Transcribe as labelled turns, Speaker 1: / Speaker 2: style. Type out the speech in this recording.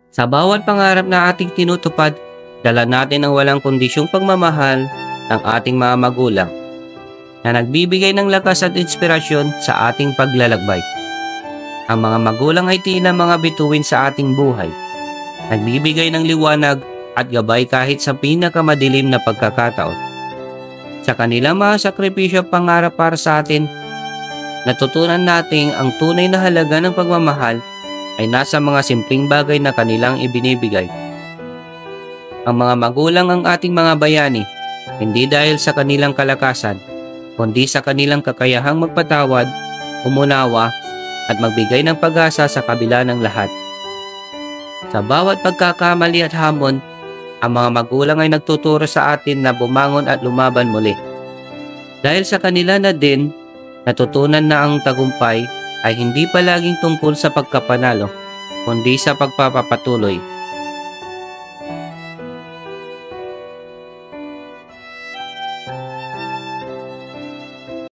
Speaker 1: Sa bawat pangarap na ating tinutupad, dala natin ang walang kondisyong pagmamahal ng ating mga magulang na nagbibigay ng lakas at inspirasyon sa ating paglalakbay. Ang mga magulang ay tila mga bituin sa ating buhay, nagbibigay ng liwanag at gabay kahit sa pinakamadilim na pagkakataon. Sa kanilang mga sakripisyo at pangarap para sa atin, natutunan natin ang tunay na halaga ng pagmamahal ay nasa mga simpleng bagay na kanilang ibinibigay. Ang mga magulang ang ating mga bayani, hindi dahil sa kanilang kalakasan, kundi sa kanilang kakayahang magpatawad, umunawa, at magbigay ng pag-asa sa kabila ng lahat. Sa bawat pagkakamali at hamon, ang mga magulang ay nagtuturo sa atin na bumangon at lumaban muli. Dahil sa kanila na din, natutunan na ang tagumpay ay hindi palaging tungkol sa pagkapanalo, kundi sa pagpapatuloy.